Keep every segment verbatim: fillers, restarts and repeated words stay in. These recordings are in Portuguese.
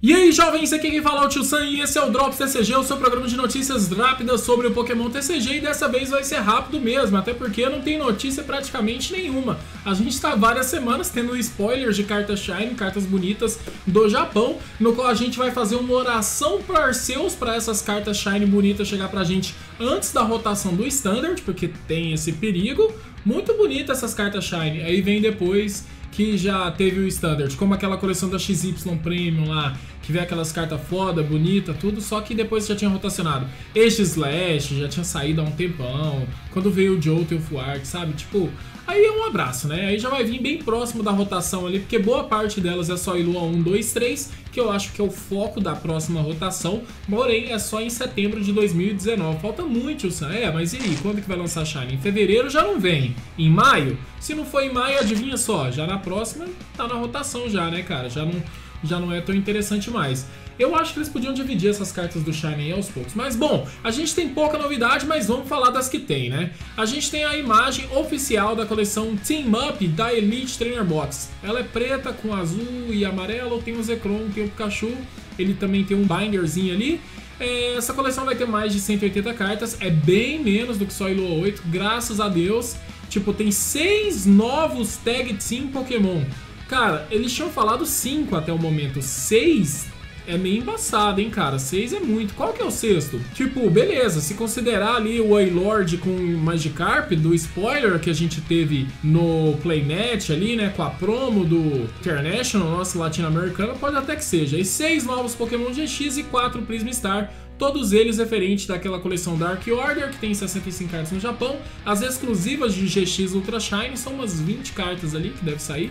E aí, jovens, aqui quem fala é o Tio Sam e esse é o Drops T C G, o seu programa de notícias rápidas sobre o Pokémon T C G, e dessa vez vai ser rápido mesmo, até porque não tem notícia praticamente nenhuma. A gente tá várias semanas tendo spoilers de cartas Shiny, cartas bonitas do Japão, no qual a gente vai fazer uma oração para Arceus para essas cartas Shiny bonitas chegar pra gente antes da rotação do Standard, porque tem esse perigo. Muito bonita essas cartas Shiny, aí vem depois que já teve o Standard, como aquela coleção da X Y Premium lá, que vê aquelas cartas foda, bonita, tudo, só que depois já tinha rotacionado. Este Slash já tinha saído há um tempão, quando veio o Johto e o Fuart, sabe? Tipo, aí é um abraço, né? Aí já vai vir bem próximo da rotação ali, porque boa parte delas é só Ilua um, dois, três, que eu acho que é o foco da próxima rotação, porém é só em setembro de dois mil e dezenove. Falta muito, Sam. É, mas e aí, quando que vai lançar Shiny? Em fevereiro já não vem. Em maio? Se não for em maio, adivinha só, já na próxima tá na rotação já, né, cara? Já não, já não é tão interessante mais. Eu acho que eles podiam dividir essas cartas do Shiny aos poucos. Mas bom, a gente tem pouca novidade, mas vamos falar das que tem, né? A gente tem a imagem oficial da coleção Team Up da Elite Trainer Box. Ela é preta com azul e amarelo, tem o Zekrom, tem o Pikachu, ele também tem um binderzinho ali. É, essa coleção vai ter mais de cento e oitenta cartas, é bem menos do que só Ilua oito, graças a Deus. Tipo, tem seis novos Tag Team Pokémon. Cara, eles tinham falado cinco até o momento, seis é meio embaçado, hein, cara? seis é muito. Qual que é o sexto? Tipo, beleza, se considerar ali o Wailord com o Magikarp, do spoiler que a gente teve no Playnet ali, né, com a promo do International, nossa latino-americana, pode até que seja. E seis novos Pokémon G X e quatro Prisma Star, todos eles referentes daquela coleção Dark Order, que tem sessenta e cinco cartas no Japão. As exclusivas de G X Ultra Shine são umas vinte cartas ali que deve sair.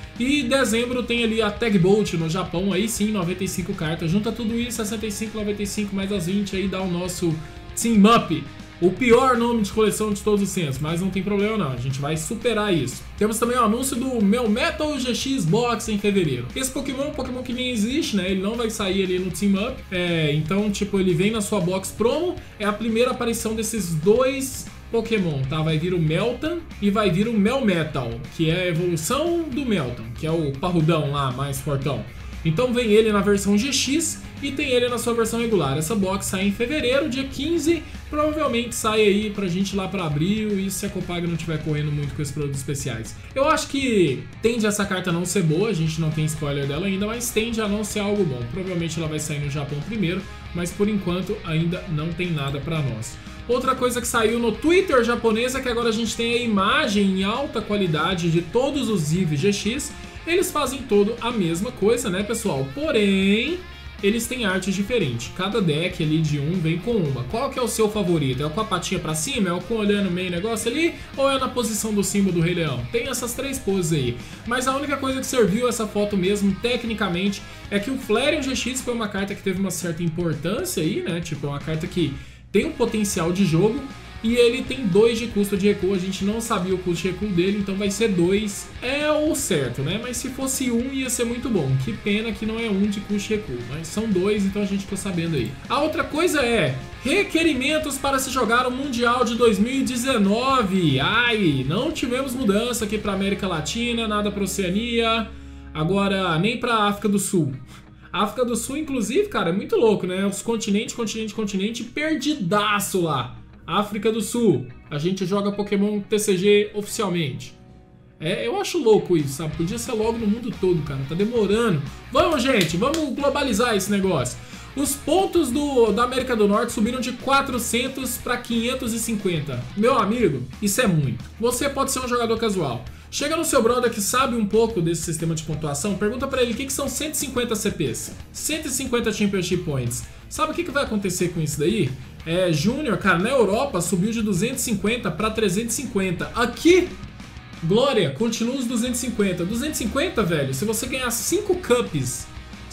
E dezembro tem ali a Tag Bolt no Japão, aí sim, noventa e cinco cartas. Junta tudo isso, sessenta e cinco, noventa e cinco mais as vinte, aí dá o nosso Team Up. O pior nome de coleção de todos os tempos, mas não tem problema não, a gente vai superar isso. Temos também o anúncio do Melmetal G X Box em fevereiro. Esse Pokémon é um Pokémon que nem existe, né? Ele não vai sair ali no Team Up. É, então, tipo, ele vem na sua box promo. É a primeira aparição desses dois Pokémon, tá? Vai vir o Meltan e vai vir o Melmetal, que é a evolução do Meltan, que é o parrudão lá, mais fortão. Então vem ele na versão G X e tem ele na sua versão regular. Essa box sai em fevereiro, dia quinze, provavelmente sai aí pra gente lá pra abril, e se a Copag não estiver correndo muito com esses produtos especiais. Eu acho que tende essa carta a não ser boa, a gente não tem spoiler dela ainda, mas tende a não ser algo bom. Provavelmente ela vai sair no Japão primeiro, mas por enquanto ainda não tem nada pra nós. Outra coisa que saiu no Twitter japonês é que agora a gente tem a imagem em alta qualidade de todos os Eevee G X. Eles fazem todo a mesma coisa, né, pessoal? Porém, eles têm artes diferentes. Cada deck ali de um vem com uma. Qual que é o seu favorito? É o com a patinha pra cima? É o com olhando meio negócio ali? Ou é na posição do símbolo do Rei Leão? Tem essas três poses aí. Mas a única coisa que serviu essa foto mesmo, tecnicamente, é que o Flareon G X foi uma carta que teve uma certa importância aí, né? Tipo, é uma carta que tem um potencial de jogo e ele tem dois de custo de recuo. A gente não sabia o custo de recuo dele, então vai ser dois. É o certo, né? Mas se fosse um ia ser muito bom. Que pena que não é um de custo de recuo, mas são dois, então a gente ficou sabendo aí. A outra coisa é requerimentos para se jogar o Mundial de dois mil e dezenove. Ai, não tivemos mudança aqui para América Latina, nada para Oceania, agora nem para África do Sul. A África do Sul, inclusive, cara, é muito louco, né? Os continentes, continente, continente, perdidaço lá. África do Sul, a gente joga Pokémon T C G oficialmente. É, eu acho louco isso, sabe? Podia ser logo no mundo todo, cara. Tá demorando. Vamos, gente, vamos globalizar esse negócio. Os pontos do, da América do Norte subiram de quatrocentos para quinhentos e cinquenta. Meu amigo, isso é muito. Você pode ser um jogador casual. Chega no seu brother que sabe um pouco desse sistema de pontuação, pergunta pra ele o que, que são cento e cinquenta C Ps, cento e cinquenta Championship Points. Sabe o que, que vai acontecer com isso daí? É, Júnior, cara, na Europa subiu de duzentos e cinquenta para trezentos e cinquenta. Aqui, Glória, continua os duzentos e cinquenta. duzentos e cinquenta, velho, se você ganhar cinco Cups,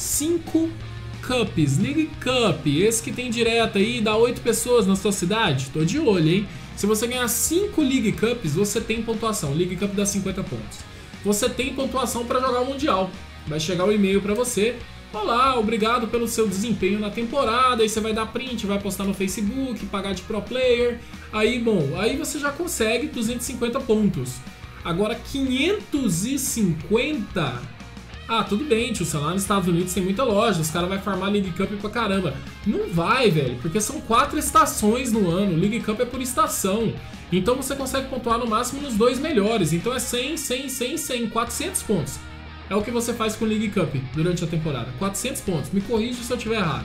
cinco Cups, League Cup, esse que tem direto aí, dá oito pessoas na sua cidade, tô de olho, hein? Se você ganhar cinco League Cups, você tem pontuação. League Cup dá cinquenta pontos. Você tem pontuação para jogar o Mundial. Vai chegar o e-mail para você. Olá, obrigado pelo seu desempenho na temporada. Aí você vai dar print, vai postar no Facebook, pagar de pro player. Aí, bom, aí você já consegue duzentos e cinquenta pontos. Agora, quinhentos e cinquenta Ah, tudo bem, tio, lá nos Estados Unidos tem muita loja, os caras vão farmar League Cup pra caramba. Não vai, velho, porque são quatro estações no ano, League Cup é por estação. Então você consegue pontuar no máximo nos dois melhores, então é cem, cem, cem, cem, quatrocentos pontos. É o que você faz com o League Cup durante a temporada, quatrocentos pontos, me corrija se eu estiver errado.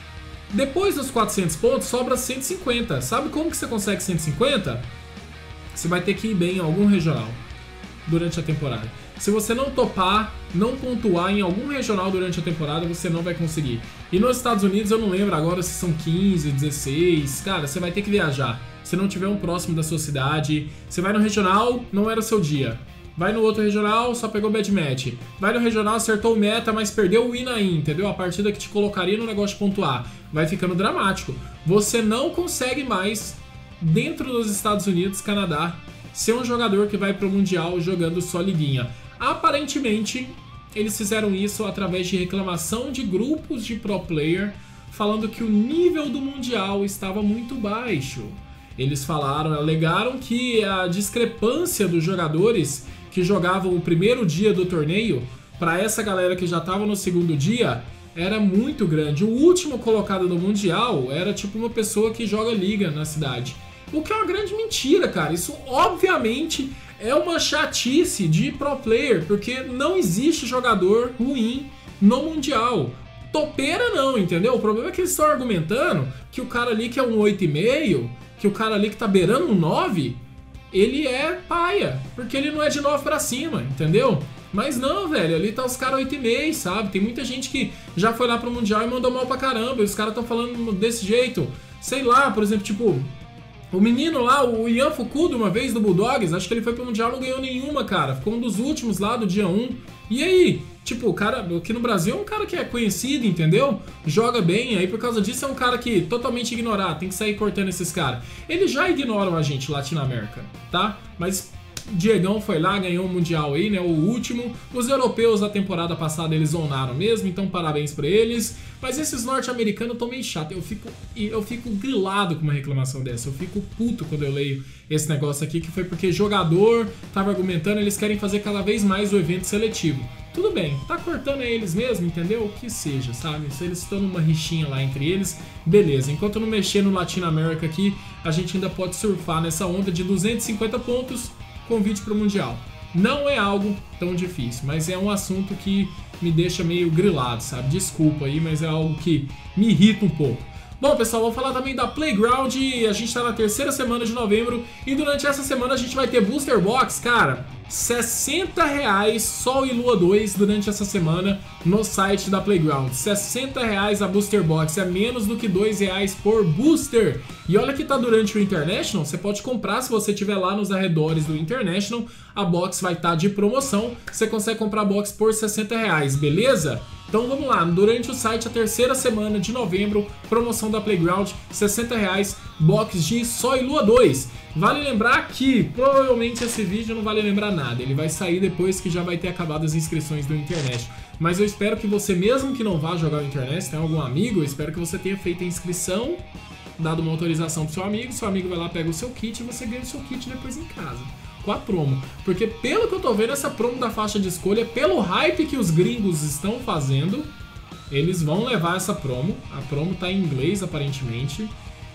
Depois dos quatrocentos pontos, sobra cento e cinquenta. Sabe como que você consegue cento e cinquenta? Você vai ter que ir bem em algum regional durante a temporada. Se você não topar, não pontuar em algum regional durante a temporada, você não vai conseguir. E nos Estados Unidos, eu não lembro agora se são quinze, dezesseis. Cara, você vai ter que viajar. Se não tiver um próximo da sua cidade, você vai no regional, não era o seu dia. Vai no outro regional, só pegou bad match. Vai no regional, acertou o meta, mas perdeu o win aí, entendeu? A partida que te colocaria no negócio de pontuar. Vai ficando dramático. Você não consegue mais, dentro dos Estados Unidos, Canadá, ser um jogador que vai pro Mundial jogando só liguinha. Aparentemente, eles fizeram isso através de reclamação de grupos de pro player, falando que o nível do Mundial estava muito baixo. Eles falaram, alegaram que a discrepância dos jogadores que jogavam o primeiro dia do torneio para essa galera que já estava no segundo dia era muito grande. O último colocado no Mundial era tipo uma pessoa que joga liga na cidade. O que é uma grande mentira, cara. Isso obviamente é uma chatice de pro player, porque não existe jogador ruim no Mundial. Topeira não, entendeu? O problema é que eles estão argumentando que o cara ali que é um oito e meio, que o cara ali que tá beirando um nove, ele é paia, porque ele não é de nove pra cima, entendeu? Mas não, velho, ali tá os caras oito e meio, sabe? Tem muita gente que já foi lá pro Mundial e mandou mal pra caramba, e os caras tão falando desse jeito. Sei lá, por exemplo, tipo, o menino lá, o Ian Fukuda, uma vez do Bulldogs, acho que ele foi pro Mundial e não ganhou nenhuma, cara. Ficou um dos últimos lá do dia um. E aí? Tipo, o cara aqui no Brasil é um cara que é conhecido, entendeu? Joga bem, aí por causa disso é um cara que totalmente ignorado, tem que sair cortando esses caras. Eles já ignoram a gente, Latinoamérica, tá? Mas Diegão foi lá, ganhou o Mundial aí, né? O último. Os europeus da temporada passada eles zonaram mesmo, então parabéns pra eles. Mas esses norte-americanos estão meio chato. Eu fico, eu fico grilado com uma reclamação dessa. Eu fico puto quando eu leio esse negócio aqui, que foi porque jogador tava argumentando, eles querem fazer cada vez mais o evento seletivo. Tudo bem, tá cortando eles mesmo, entendeu? O que seja, sabe? Se eles estão numa rixinha lá entre eles, beleza. Enquanto não mexer no Latinoamérica aqui, a gente ainda pode surfar nessa onda de duzentos e cinquenta pontos, convite pro Mundial. Não é algo tão difícil, mas é um assunto que me deixa meio grilado, sabe? Desculpa aí, mas é algo que me irrita um pouco. Bom, pessoal, vou falar também da Playground. A gente tá na terceira semana de novembro e durante essa semana a gente vai ter Booster Box, cara, sessenta reais Sol e Lua dois durante essa semana no site da Playground. sessenta reais a Booster Box, é menos do que dois reais por booster. E olha que tá durante o International, você pode comprar se você estiver lá nos arredores do International. A box vai estar de promoção, você consegue comprar a box por sessenta reais, beleza? Então vamos lá, durante o site, a terceira semana de novembro, promoção da Playground, sessenta reais, box de Sol e Lua dois. Vale lembrar que provavelmente esse vídeo não vale lembrar nada, ele vai sair depois que já vai ter acabado as inscrições do Internet. Mas eu espero que você, mesmo que não vá jogar o Internet, se tem algum amigo, eu espero que você tenha feito a inscrição, dado uma autorização pro seu amigo, seu amigo vai lá, pega o seu kit e você ganha o seu kit depois em casa. Com a promo, porque pelo que eu tô vendo, essa promo da faixa de escolha, pelo hype que os gringos estão fazendo, eles vão levar essa promo. A promo tá em inglês aparentemente,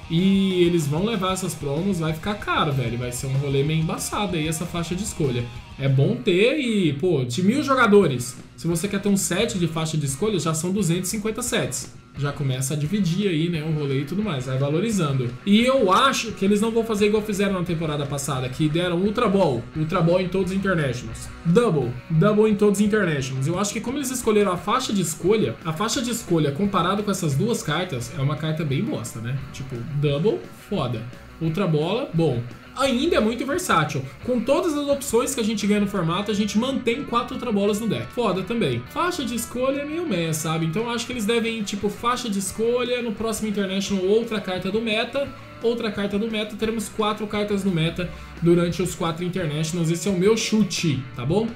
e eles vão levar essas promos. Vai ficar caro, velho, vai ser um rolê meio embaçado aí essa faixa de escolha. É bom ter e, pô, de mil jogadores, se você quer ter um set de faixa de escolha, já são duzentos e cinquenta sets. Já começa a dividir aí, né, o rolê e tudo mais, vai valorizando. E eu acho que eles não vão fazer igual fizeram na temporada passada, que deram Ultra Ball, Ultra Ball em todos os Internationals. Double, Double em todos os Internationals. Eu acho que como eles escolheram a faixa de escolha, a faixa de escolha comparado com essas duas cartas, é uma carta bem bosta, né? Tipo, Double, foda. Ultra Bola, bom. Ainda é muito versátil. Com todas as opções que a gente ganha no formato, a gente mantém quatro Ultra Bolas no deck. Foda também. Faixa de escolha é meio meia, sabe? Então eu acho que eles devem ir, tipo, faixa de escolha, no próximo International outra carta do meta, outra carta do meta, teremos quatro cartas no meta durante os quatro Internationals. Esse é o meu chute, tá bom?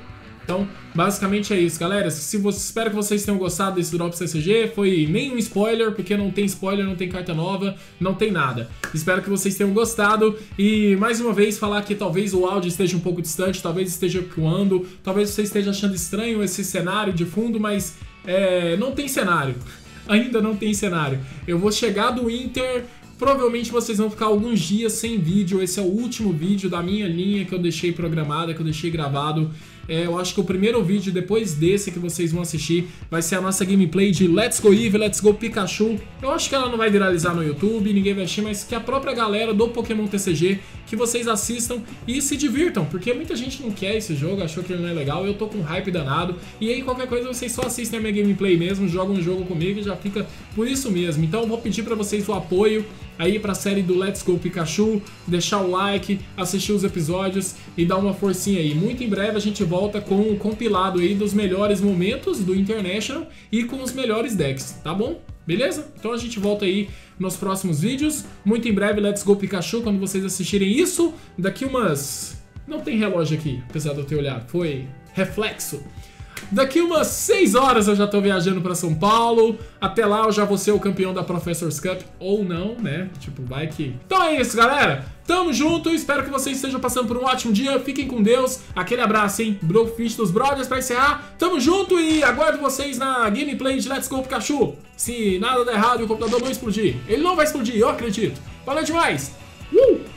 Então, basicamente é isso, galera. Se você, espero que vocês tenham gostado desse Drops T C G. Foi nenhum spoiler, porque não tem spoiler, não tem carta nova, não tem nada. Espero que vocês tenham gostado. E, mais uma vez, falar que talvez o áudio esteja um pouco distante, talvez esteja ecoando, talvez você esteja achando estranho esse cenário de fundo, mas é, não tem cenário. Ainda não tem cenário. Eu vou chegar do Inter... Provavelmente vocês vão ficar alguns dias sem vídeo. Esse é o último vídeo da minha linha que eu deixei programada, que eu deixei gravado. É, eu acho que o primeiro vídeo depois desse que vocês vão assistir vai ser a nossa gameplay de Let's Go Eevee, Let's Go Pikachu. Eu acho que ela não vai viralizar no YouTube, ninguém vai assistir, mas que a própria galera do Pokémon T C G, que vocês assistam e se divirtam, porque muita gente não quer esse jogo, achou que ele não é legal, eu tô com hype danado. E aí qualquer coisa vocês só assistem a minha gameplay mesmo, jogam um jogo comigo e já fica por isso mesmo. Então eu vou pedir pra vocês o apoio aí pra série do Let's Go Pikachu, deixar o like, assistir os episódios e dar uma forcinha aí. Muito em breve a gente volta com um compilado aí dos melhores momentos do International e com os melhores decks, tá bom? Beleza? Então a gente volta aí nos próximos vídeos. Muito em breve Let's Go Pikachu, quando vocês assistirem isso, daqui umas... Não tem relógio aqui, apesar de eu ter olhado, foi reflexo. Daqui umas seis horas eu já tô viajando pra São Paulo. Até lá eu já vou ser o campeão da Professor's Cup. Ou não, né? Tipo, vai que... Então é isso, galera. Tamo junto. Espero que vocês estejam passando por um ótimo dia. Fiquem com Deus. Aquele abraço, hein? Brofish dos Brothers pra encerrar. Tamo junto e aguardo vocês na gameplay de Let's Go Pikachu. Se nada der errado e o computador não explodir. Ele não vai explodir, eu acredito. Valeu demais. Uh!